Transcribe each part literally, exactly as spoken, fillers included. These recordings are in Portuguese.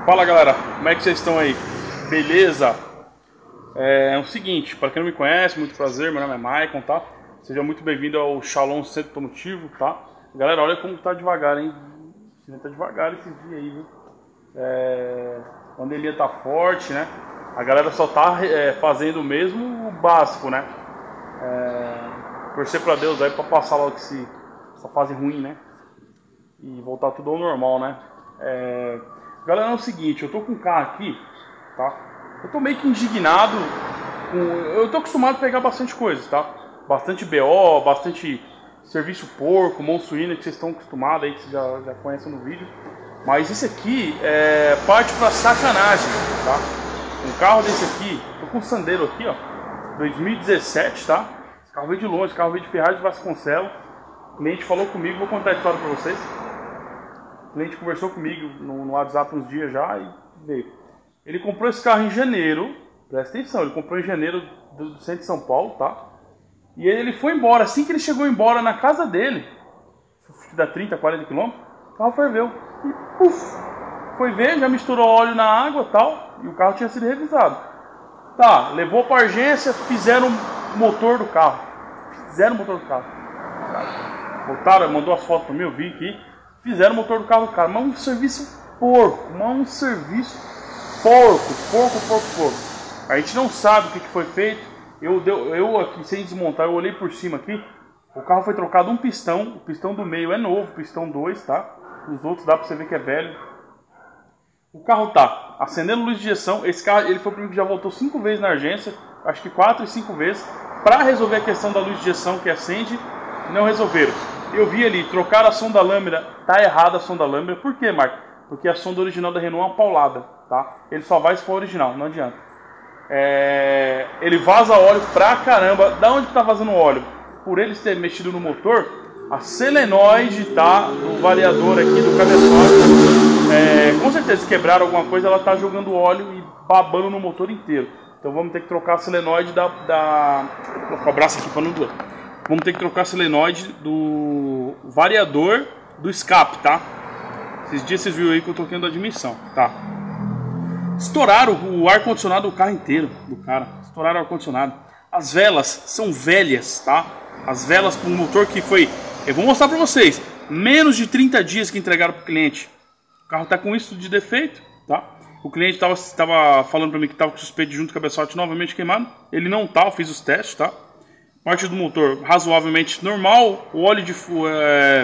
Fala galera, como é que vocês estão aí? Beleza? É, é o seguinte, para quem não me conhece, muito prazer, meu nome é Maicon, tá? Seja muito bem-vindo ao Shalom Centro Automotivo, tá? Galera, olha como tá devagar, hein? Tá devagar esses dias aí, viu? É, a pandemia tá forte, né? A galera só tá é, fazendo mesmo o básico, né? É, torcer pra Deus aí pra passar logo esse, essa fase ruim, né? E voltar tudo ao normal, né? É, galera, é o seguinte, eu tô com um carro aqui, tá? Eu tô meio que indignado com... Eu tô acostumado a pegar bastante coisa, tá? Bastante B O, bastante serviço porco, mão suína, que vocês estão acostumados aí, que vocês já, já conhecem no vídeo. Mas esse aqui é parte pra sacanagem, tá? Um carro desse aqui, tô com um Sandero aqui, ó, dois mil e dezessete, tá? Esse carro veio de longe, esse carro veio de Ferraz de Vasconcelos. O cliente falou comigo, vou contar a história pra vocês. O cliente conversou comigo no, no WhatsApp uns dias já e veio. Ele comprou esse carro em janeiro, presta atenção, ele comprou em janeiro do, do centro de São Paulo, tá? E ele foi embora, assim que ele chegou embora na casa dele, que dá trinta, quarenta quilômetros, o carro ferveu. E puf, foi ver, já misturou óleo na água e tal, e o carro tinha sido revisado. Tá, levou para urgência, fizeram o motor do carro. Fizeram o motor do carro. Botaram, mandou as fotos para mim, eu vi aqui. Fizeram o motor do carro do cara, mas um serviço porco, mas um serviço porco, porco, porco, porco. A gente não sabe o que foi feito. Eu, eu aqui, sem desmontar, eu olhei por cima aqui. O carro foi trocado um pistão, o pistão do meio é novo, pistão dois, tá? Os outros dá pra você ver que é velho. O carro tá acendendo luz de injeção. Esse carro, ele foi o primeiro que já voltou cinco vezes na urgência, acho que quatro e cinco vezes, pra resolver a questão da luz de injeção que acende. Não resolveram. Eu vi ali, trocaram a sonda lâmina, tá errada a sonda lâmina. Por quê, Marco? Porque a sonda original da Renault é uma paulada, tá? Ele só vai se for original, não adianta. É... Ele vaza óleo pra caramba. Da onde que tá vazando óleo? Por eles terem mexido no motor, a selenoide, tá? Do variador aqui, do cabeçote. É... Com certeza, se quebraram alguma coisa, ela tá jogando óleo e babando no motor inteiro. Então vamos ter que trocar a selenoide da... da... Vou colocar o braço aqui pra não doer. Vamos ter que trocar a selenoide do variador do escape, tá? Esses dias vocês viram aí que eu troquei da admissão, tá? Estouraram o ar-condicionado do carro inteiro, do cara. Estouraram o ar-condicionado. As velas são velhas, tá? As velas com o motor que foi... Eu vou mostrar pra vocês. Menos de trinta dias que entregaram pro cliente. O carro tá com isso de defeito, tá? O cliente tava, tava falando pra mim que tava com suspeito de junto cabeçote novamente queimado. Ele não tá, eu fiz os testes, tá? Parte do motor razoavelmente normal, o óleo de é,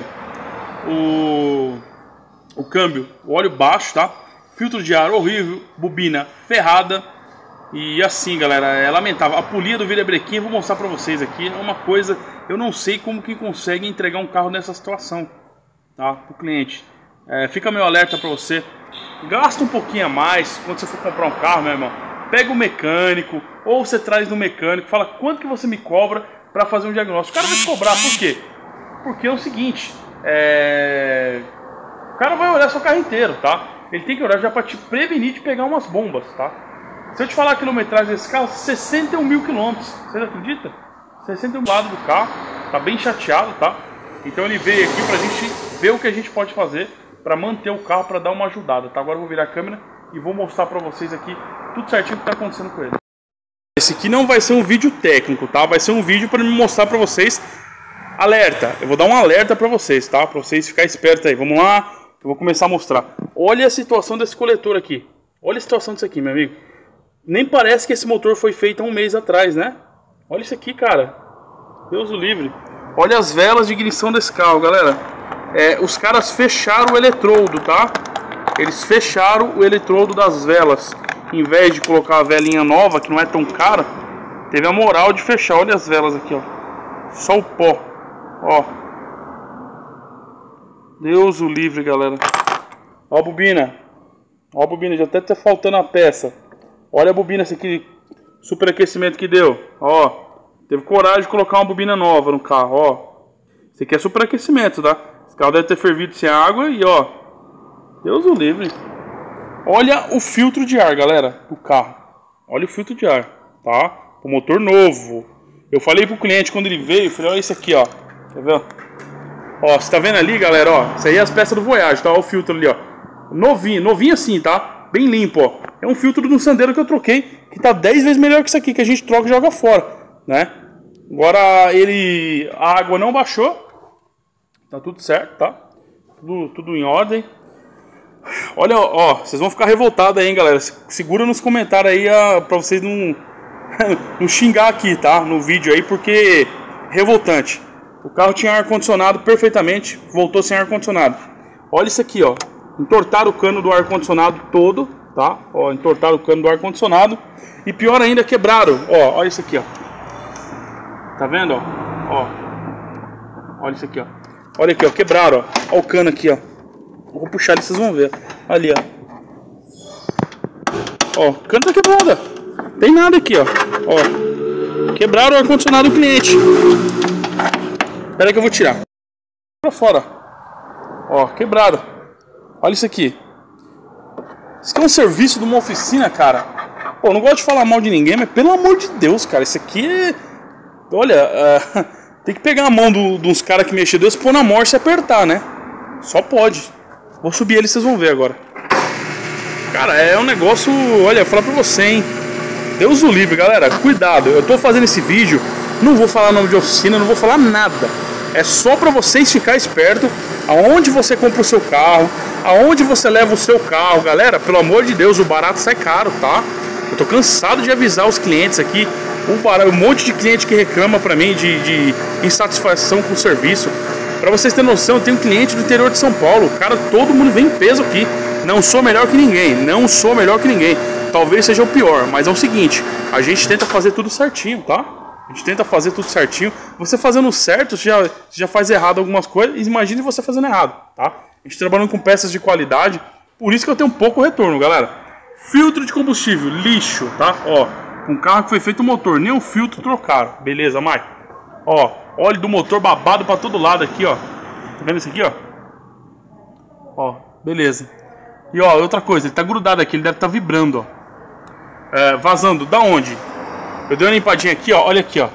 o, o câmbio, o óleo baixo, tá? Filtro de ar horrível, bobina ferrada. E assim, galera, é lamentável. A polia do virabrequim, vou mostrar pra vocês aqui, é uma coisa, eu não sei como que consegue entregar um carro nessa situação, tá? Pro cliente. É, fica meu alerta pra você. Gasta um pouquinho a mais quando você for comprar um carro, meu irmão. Pega o mecânico, ou você traz no mecânico, fala quanto que você me cobra para fazer um diagnóstico. O cara vai te cobrar, por quê? Porque é o seguinte, é... o cara vai olhar seu carro inteiro, tá? Ele tem que olhar já para te prevenir de pegar umas bombas, tá? Se eu te falar a quilometragem desse carro, sessenta e um mil quilômetros, você acredita? sessenta e um lado do carro, tá bem chateado, tá? Então ele veio aqui pra gente ver o que a gente pode fazer para manter o carro, para dar uma ajudada, tá? Agora eu vou virar a câmera e vou mostrar para vocês aqui tudo certinho o que está acontecendo com ele. Esse aqui não vai ser um vídeo técnico, tá? Vai ser um vídeo para me mostrar para vocês. Alerta, eu vou dar um alerta para vocês, tá? Para vocês ficarem espertos aí. Vamos lá, eu vou começar a mostrar. Olha a situação desse coletor aqui. Olha a situação disso aqui, meu amigo. Nem parece que esse motor foi feito há um mês atrás, né? Olha isso aqui, cara. Deus o livre. Olha as velas de ignição desse carro, galera. É, os caras fecharam o eletrodo, tá? Eles fecharam o eletrodo das velas. Em vez de colocar a velinha nova, que não é tão cara, teve a moral de fechar. Olha as velas aqui, ó. Só o pó. Ó. Deus o livre, galera. Ó a bobina. Ó a bobina, já até tá faltando a peça. Olha a bobina essa aqui. Superaquecimento que deu. Ó. Teve coragem de colocar uma bobina nova no carro, ó. Esse aqui é superaquecimento, tá? Esse carro deve ter fervido sem água e ó. Deus o livre. Olha o filtro de ar, galera, do carro. Olha o filtro de ar, tá? O motor novo. Eu falei pro cliente quando ele veio, eu falei, olha isso aqui, ó. Quer ver? Ó, você tá vendo ali, galera, ó. Isso aí é as peças do Voyage, tá? Olha o filtro ali, ó. Novinho, novinho assim, tá? bem limpo, ó. É um filtro do Sandero que eu troquei, que tá dez vezes melhor que isso aqui, que a gente troca e joga fora, né? Agora ele... a água não baixou. Tá tudo certo, tá? Tudo, tudo em ordem. Olha, ó, vocês vão ficar revoltados aí, hein, galera. Segura nos comentários aí a, pra vocês não, não xingar aqui, tá? No vídeo aí, porque... revoltante. O carro tinha ar-condicionado perfeitamente, voltou sem ar-condicionado. Olha isso aqui, ó. Entortaram o cano do ar-condicionado todo, tá? Ó, entortaram o cano do ar-condicionado. E pior ainda, quebraram. Ó, olha isso aqui, ó. Tá vendo, ó? Ó. Olha isso aqui, ó. Olha aqui, ó. Quebraram, ó. Olha o cano aqui, ó. Vou puxar ali, vocês vão ver. Ali, ó. Ó, o cano tá quebrado. Tem nada aqui, ó. Ó. Quebraram o ar-condicionado do cliente. Espera aí que eu vou tirar. Pra fora. Ó, quebrado. Olha isso aqui. Isso aqui é um serviço de uma oficina, cara. Pô, não gosto de falar mal de ninguém, mas pelo amor de Deus, cara. Isso aqui é... olha, uh, tem que pegar a mão do, de uns caras que mexem Deus e pôr na morsa e apertar, né? Só pode. Vou subir ele, vocês vão ver agora. Cara, é um negócio... olha, eu vou falar pra você, hein. Deus o livre, galera. Cuidado. Eu tô fazendo esse vídeo, não vou falar nome de oficina, não vou falar nada. É só pra vocês ficar esperto aonde você compra o seu carro, aonde você leva o seu carro. Galera, pelo amor de Deus, o barato sai caro, tá? Eu tô cansado de avisar os clientes aqui. Um, barato, um monte de cliente que reclama pra mim de, de insatisfação com o serviço. Pra vocês terem noção, eu tenho um cliente do interior de São Paulo. Cara, todo mundo vem em peso aqui. Não sou melhor que ninguém, não sou melhor que ninguém. Talvez seja o pior, mas é o seguinte, a gente tenta fazer tudo certinho, tá? A gente tenta fazer tudo certinho. Você fazendo certo, você já, você já faz errado algumas coisas. Imagine você fazendo errado, tá? A gente trabalhando com peças de qualidade. Por isso que eu tenho um pouco retorno, galera. Filtro de combustível, lixo, tá? Ó, um carro que foi feito o motor, nem o filtro trocaram. Beleza, Mike? Ó, óleo do motor babado pra todo lado aqui, ó. Tá vendo isso aqui, ó? Ó, beleza. E ó, outra coisa, ele tá grudado aqui, ele deve estar vibrando, ó. É, vazando, da onde? Eu dei uma limpadinha aqui, ó, olha aqui, ó.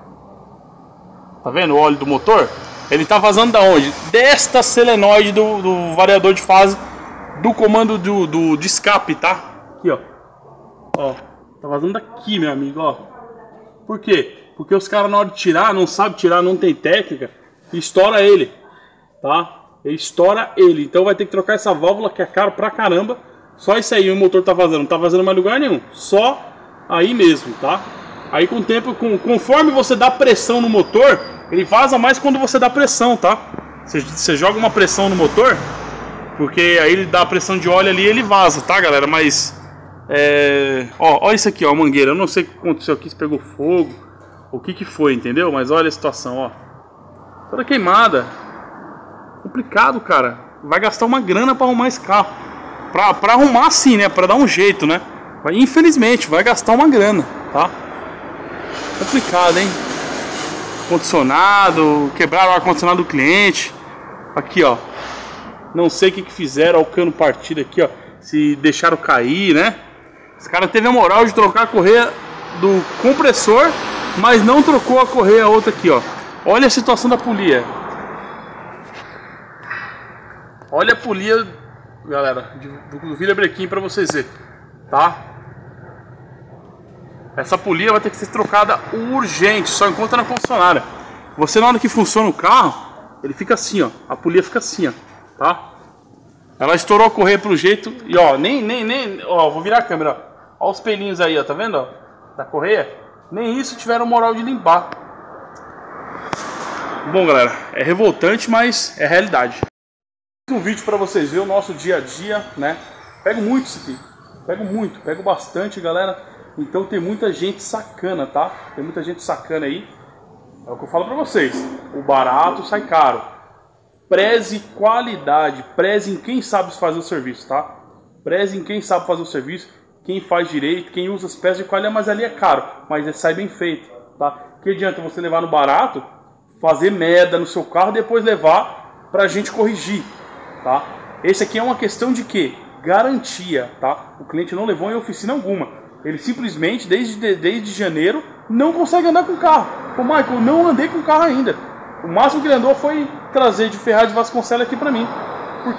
Tá vendo o óleo do motor? Ele tá vazando da onde? Desta solenoide do, do variador de fase do comando do, do, de escape, tá? Aqui, ó. Ó, tá vazando daqui, meu amigo, ó. Por quê? Porque os caras na hora de tirar, não sabem tirar, não tem técnica, e estoura ele, tá? Ele estoura ele, então vai ter que trocar essa válvula que é caro pra caramba. Só isso aí, o motor tá vazando, não tá vazando mais lugar nenhum. Só aí mesmo, tá? Aí com o tempo, com, conforme você dá pressão no motor, ele vaza mais quando você dá pressão, tá? Você, você joga uma pressão no motor, porque aí ele dá a pressão de óleo ali e ele vaza, tá, galera? Mas, é... ó, ó isso aqui, ó, a mangueira. Eu não sei o que aconteceu aqui, se pegou fogo, o que que foi, entendeu? Mas olha a situação, ó. Toda queimada. Complicado, cara. Vai gastar uma grana pra arrumar esse carro. Pra, pra arrumar assim, né? Pra dar um jeito, né? Mas, infelizmente, vai gastar uma grana, tá? Complicado, hein? Condicionado, quebraram o ar-condicionado do cliente. Aqui, ó. Não sei o que que fizeram, ó, o cano partido aqui, ó. Se deixaram cair, né? Esse cara teve a moral de trocar a correia do compressor, mas não trocou a correia outra aqui, ó. Olha a situação da polia. Olha a polia, galera, do, do virabrequim pra vocês verem, tá? Essa polia vai ter que ser trocada urgente, só encontra na concessionária. Você, na hora que funciona o carro, ele fica assim, ó. A polia fica assim, ó, tá? Ela estourou a correia pelo jeito e, ó, nem, nem, nem, ó, vou virar a câmera, ó. Ó os pelinhos aí, ó, tá vendo, ó? Da correia. Nem isso tiveram moral de limpar. Bom, galera, é revoltante, mas é realidade. Um vídeo para vocês verem o nosso dia a dia, né? Pego muito isso aqui, pego muito, pego bastante, galera. Então tem muita gente sacana, tá? Tem muita gente sacana aí. É o que eu falo para vocês. O barato sai caro. Preze qualidade, preze em quem sabe fazer o serviço, tá? Preze em quem sabe fazer o serviço, quem faz direito, quem usa as peças de qualidade, mas ali é caro, mas sai bem feito, tá? Que adianta você levar no barato, fazer merda no seu carro e depois levar pra gente corrigir. Tá? Esse aqui é uma questão de quê? Garantia, tá? O cliente não levou em oficina alguma. Ele simplesmente, desde, desde janeiro, não consegue andar com o carro. Ô, Michael, não andei com o carro ainda. O máximo que ele andou foi trazer de Ferraz de Vasconcelos aqui pra mim. Por quê?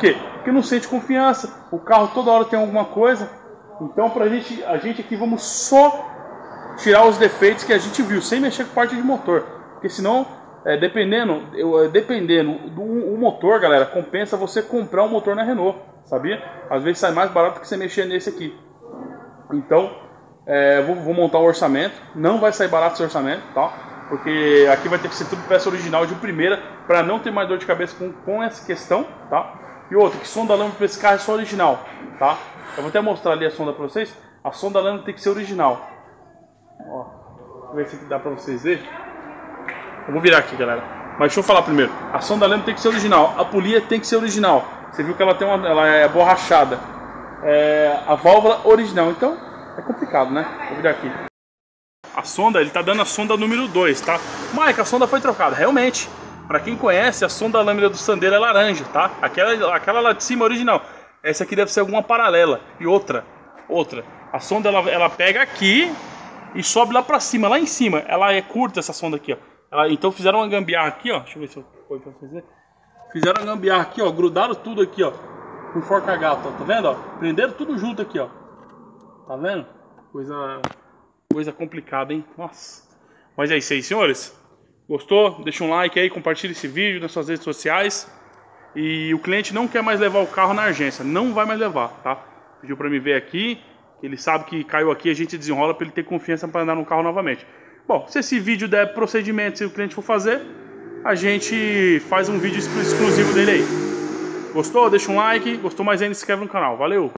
porque não sente confiança. O carro toda hora tem alguma coisa. Então pra gente, a gente aqui vamos só tirar os defeitos que a gente viu, sem mexer com parte de motor. Porque senão, é, dependendo, eu, dependendo do o motor, galera, compensa você comprar um motor na Renault, sabia? Às vezes sai mais barato que você mexer nesse aqui. Então, é, vou, vou montar um orçamento. Não vai sair barato esse orçamento, tá? Porque aqui vai ter que ser tudo peça original de primeira, para não ter mais dor de cabeça com, com essa questão, tá? E outra, que sonda lâmpada para esse carro é só original, tá? Eu vou até mostrar ali a sonda para vocês. A sonda lâmpada tem que ser original. Ó, deixa eu ver se dá para vocês verem. Eu vou virar aqui, galera. Mas deixa eu falar primeiro. A sonda lâmpada tem que ser original. A polia tem que ser original. Você viu que ela tem uma, ela é borrachada. É, a válvula original. Então é complicado, né? Vou virar aqui. A sonda, ele tá dando a sonda número dois, tá? Mike, a sonda foi trocada. Realmente. Para quem conhece, a sonda lâmpada do Sandero é laranja, tá? Aquela, aquela lá de cima é original. Essa aqui deve ser alguma paralela. E outra, outra. A sonda ela, ela pega aqui e sobe lá pra cima, lá em cima. Ela é curta, essa sonda aqui, ó. Ela, então fizeram uma gambiarra aqui, ó. Deixa eu ver se eu põe pra fazer. Fizeram uma gambiarra aqui, ó. Grudaram tudo aqui, ó. Com forca-gato, ó. Tá vendo, ó? Prenderam tudo junto aqui, ó. Tá vendo? Coisa, coisa complicada, hein? Nossa. Mas é isso aí, senhores. Gostou? Deixa um like aí, compartilha esse vídeo nas suas redes sociais. E o cliente não quer mais levar o carro na agência. Não vai mais levar, tá? Pediu pra me ver aqui. Ele sabe que caiu aqui, a gente desenrola para ele ter confiança para andar no carro novamente. Bom, se esse vídeo der procedimento, se o cliente for fazer, a gente faz um vídeo exclusivo dele aí. Gostou? Deixa um like. Gostou mais ainda, se inscreve no canal. Valeu!